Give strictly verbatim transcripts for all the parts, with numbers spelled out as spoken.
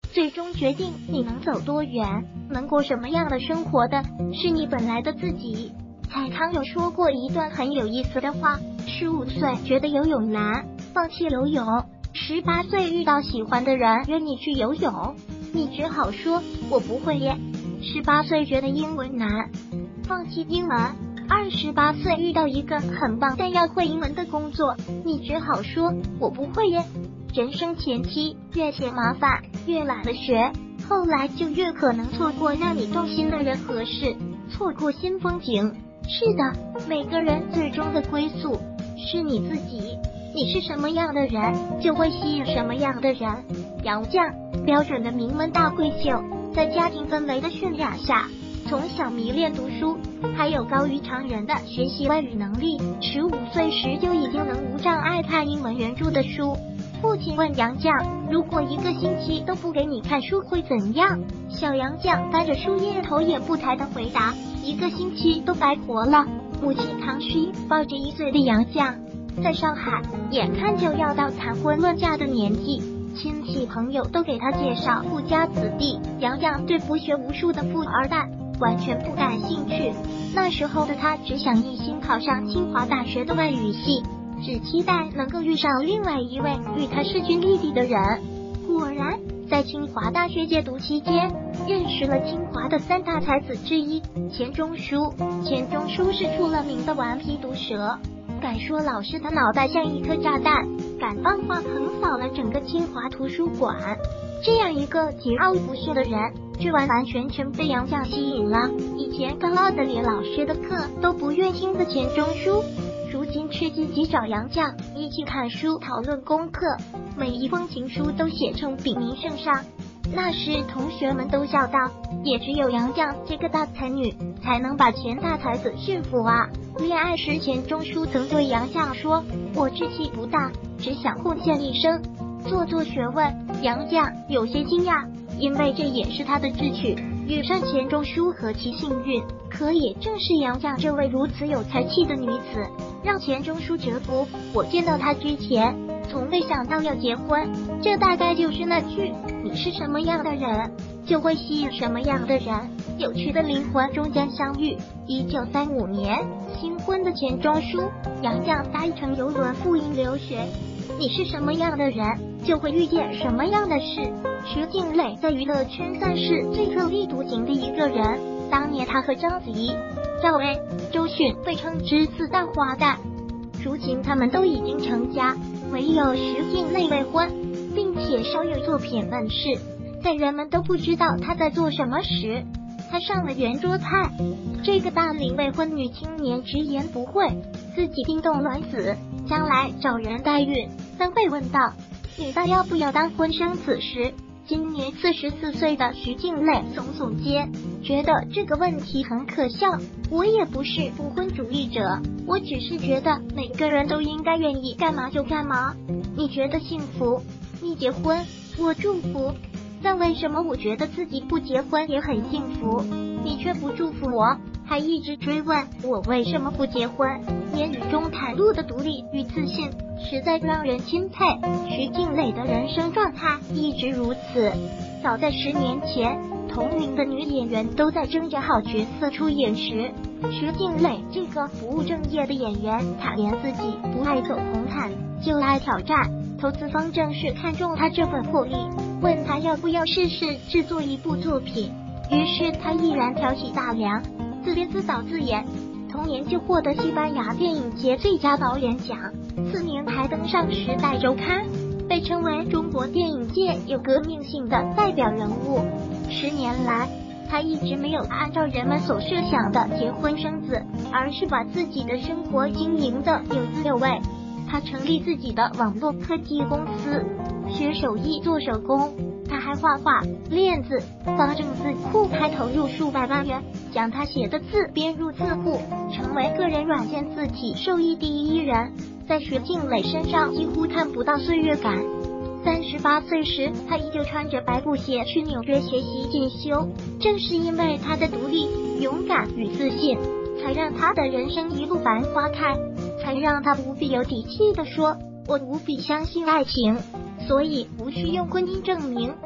最终决定你能走多远，能过什么样的生活的，是你本来的自己。蔡康永说过一段很有意思的话：十五岁觉得游泳难，放弃游泳；十八岁遇到喜欢的人约你去游泳，你只好说我不会耶；十八岁觉得英文难，放弃英文；二十八岁遇到一个很棒但要会英文的工作，你只好说我不会耶。人生前期越嫌麻烦，越懒得学，后来就越可能错过让你动心的人和事，错过新风景。是的，每个人最终的归宿是你自己，你是什么样的人，就会吸引什么样的人。杨绛，标准的名门大闺秀，在家庭氛围的渲染下，从小迷恋读书，还有高于常人的学习外语能力。十五岁时就已经能无障碍看英文原著的书。父亲问杨绛，如果一个星期都不给你看书会怎样？小杨绛翻着书页头也不抬的回答，一个星期都白活了。母亲唐诗抱着一岁的杨绛，在上海，眼看就要到谈婚论嫁的年纪，亲戚朋友都给他介绍富家子弟。杨绛对不学无术的富二代完全不感兴趣，那时候的他只想一心考上清华大学的外语系，只期待能够遇上另外一位与他势均力敌的人。果然，在清华大学借读期间，认识了清华的三大才子之一钱钟书。钱钟书是出了名的顽皮毒舌，敢说老师的脑袋像一颗炸弹，敢放话横扫了整个清华图书馆。这样一个桀骜不驯的人，却完完全全被杨绛吸引了。以前高傲的连老师的课都不愿听的钱钟书，如今却积极找杨绛一起看书讨论功课，每一封情书都写成笔名圣上。那时同学们都笑道，也只有杨绛这个大才女才能把钱大才子驯服啊。恋爱时钱钟书曾对杨绛说，我志气不大，只想混现一生，做做学问。杨绛有些惊讶，因为这也是他的志趣，遇上钱钟书何其幸运。可也正是杨绛这位如此有才气的女子，让钱钟书折服。我见到她之前从未想到要结婚，这大概就是那句你是什么样的人，就会吸引什么样的人，有趣的灵魂终将相遇。一九三五年，新婚的钱钟书、杨绛搭一程游轮赴英留学。你是什么样的人，就会遇见什么样的事。石静蕾在娱乐圈算是最特立独行的一个人，当年她和章子怡、赵薇、周迅被称之四大花旦，如今他们都已经成家，唯有石静蕾未婚，并且稍有作品问世。在人们都不知道她在做什么时，她上了圆桌派。这个大龄未婚女青年直言不讳，自己冰冻卵子，将来找人代孕。当被问到女大要不要当婚生子时，今年四十四岁的徐静蕾耸耸肩，觉得这个问题很可笑。我也不是不婚主义者，我只是觉得每个人都应该愿意干嘛就干嘛。你觉得幸福，你结婚，我祝福。但为什么我觉得自己不结婚也很幸福，你却不祝福我，还一直追问我为什么不结婚？言语中袒露的独立与自信，实在让人钦佩。徐静蕾的人生状态一直如此。早在十年前，同龄的女演员都在争着好角色出演时，徐静蕾这个不务正业的演员，坦言自己不爱走红毯，就爱挑战。投资方正是看中她这份魄力，问她要不要试试制作一部作品。于是她毅然挑起大梁，自编自导自演。同年就获得西班牙电影节最佳导演奖，次年还登上《时代周刊》，被称为中国电影界有革命性的代表人物。十年来，他一直没有按照人们所设想的结婚生子，而是把自己的生活经营的有滋有味。他成立自己的网络科技公司，学手艺做手工。他还画画、练字，方正字库还投入数百万元，将他写的字编入字库，成为个人软件字体受益第一人。在徐静蕾身上几乎看不到岁月感。三十八岁时，他依旧穿着白布鞋去纽约学习进修。正是因为他的独立、勇敢与自信，才让他的人生一路繁花开，才让他无比有底气地说：“我无比相信爱情，所以无需用婚姻证明。”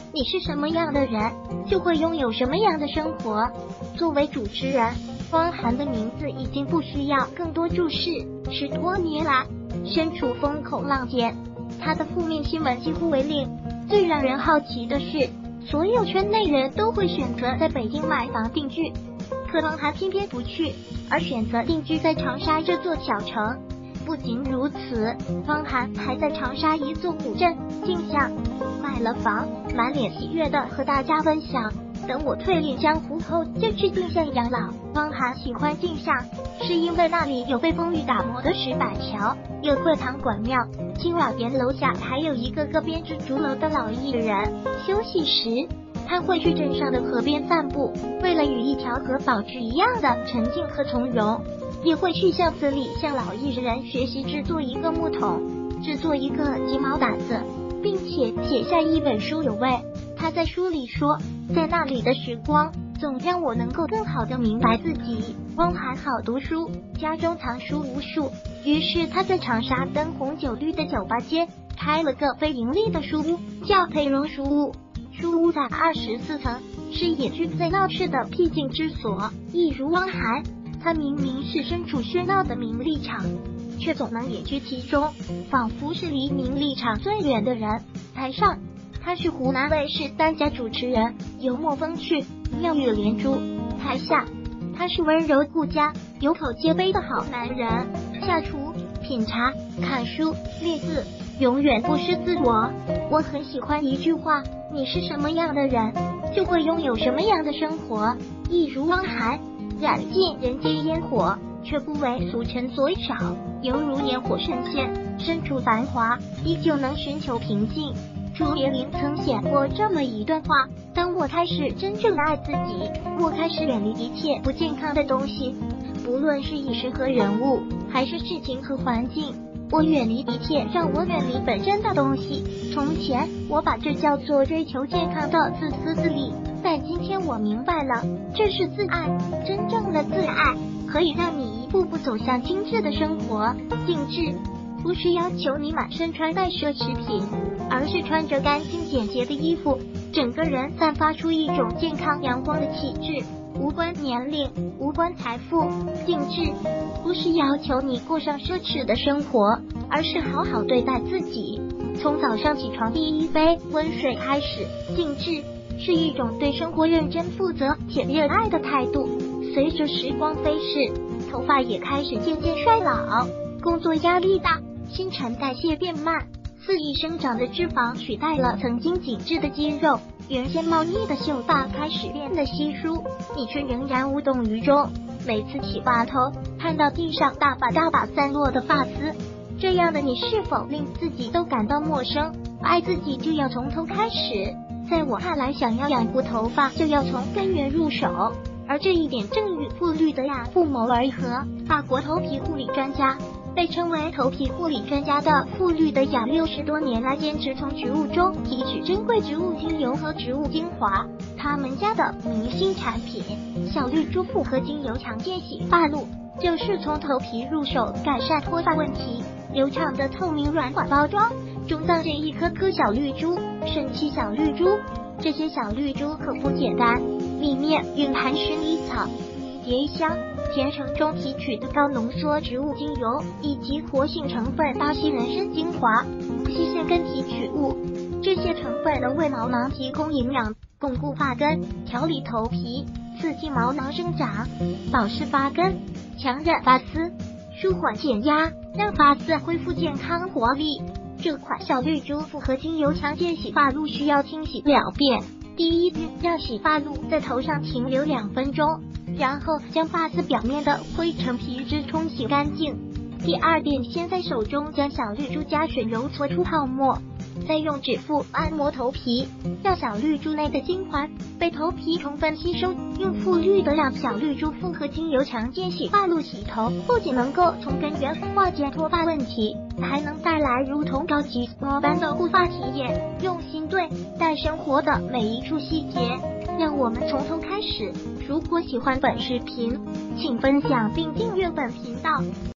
你是什么样的人，就会拥有什么样的生活。作为主持人，汪涵的名字已经不需要更多注释。十多年来，身处风口浪尖，他的负面新闻几乎为零。最让人好奇的是，所有圈内人都会选择在北京买房定居，可汪涵偏偏不去，而选择定居在长沙这座小城。不仅如此，汪涵还在长沙一座古镇镜巷买了房，满脸喜悦的和大家分享，等我退隐江湖后就去镜巷养老。汪涵喜欢镜巷，是因为那里有被风雨打磨的石板桥，有会堂馆庙，青瓦檐楼下还有一个个编织竹篓的老艺人。休息时，他会去镇上的河边散步，为了与一条河保持一样的沉静和从容，也会去巷子里向老艺人学习制作一个木桶，制作一个鸡毛掸子，并且写下一本书有味。他在书里说，在那里的时光总让我能够更好地明白自己。汪涵好读书，家中藏书无数，于是他在长沙灯红酒绿的酒吧街开了个非盈利的书屋，叫培荣书屋。书屋在二十四层，是野居最闹市的僻静之所。一如汪涵，他明明是身处喧闹的名利场，却总能隐居其中，仿佛是离名利场最远的人。台上，他是湖南卫视当家主持人，幽默风趣，妙语连珠；台下，他是温柔顾家，有口皆碑的好男人。下厨、品茶、看书、练字，永远不失自我。我很喜欢一句话，你是什么样的人，就会拥有什么样的生活。一如汪涵，燃尽人间烟火，却不为俗尘所扰，犹如烟火神仙，身处繁华，依旧能寻求平静。朱别林曾写过这么一段话，当我开始真正爱自己，我开始远离一切不健康的东西，不论是意识和人物，还是事情和环境，我远离一切让我远离本真的东西。从前我把这叫做追求健康的自私自利，但今天我明白了，这是自爱。真正的自爱可以让你一步步走向精致的生活。精致不是要求你满身穿戴奢侈品，而是穿着干净简洁的衣服，整个人散发出一种健康阳光的气质，无关年龄，无关财富。精致不是要求你过上奢侈的生活，而是好好对待自己，从早上起床第一杯温水开始。精致是一种对生活认真负责且热爱的态度。随着时光飞逝，头发也开始渐渐衰老，工作压力大，新陈代谢变慢，肆意生长的脂肪取代了曾经紧致的肌肉，原先茂密的秀发开始变得稀疏，你却仍然无动于衷。每次起发头，看到地上大把大把散落的发丝，这样的你是否令自己都感到陌生？爱自己就要从头开始，在我看来，想要养护头发就要从根源入手，而这一点正与傅绿德雅不谋而合。法国头皮护理专家，被称为头皮护理专家的傅绿德雅，六十多年来坚持从植物中提取珍贵植物精油和植物精华。他们家的明星产品小绿珠复合精油强健洗发露，就是从头皮入手改善脱发问题。流畅的透明软管包装中藏着一颗颗小绿珠，神奇小绿珠。这些小绿珠可不简单，里面蕴含薰衣草、蝶香、甜橙中提取的高浓缩植物精油，以及活性成分巴西人参精华、硒腺根提取物。这些成分能为毛囊提供营养，巩固发根，调理头皮，刺激毛囊生长，保湿发根，强韧发丝，舒缓减压，让发丝恢复健康活力。这款小绿珠复合精油强健洗发露需要清洗两遍。第一，让洗发露在头上停留两分钟，然后将发丝表面的灰尘皮脂冲洗干净。第二遍，先在手中将小绿珠加水揉搓出泡沫，再用指腹按摩头皮，让小绿珠内的精华被头皮充分吸收。用傅绿德雅小绿珠复合精油强健洗发露洗头，不仅能够从根源化解脱发问题，还能带来如同高级 S P A 般的护发体验。用心对待生活的每一处细节，让我们从头开始。如果喜欢本视频，请分享并订阅本频道。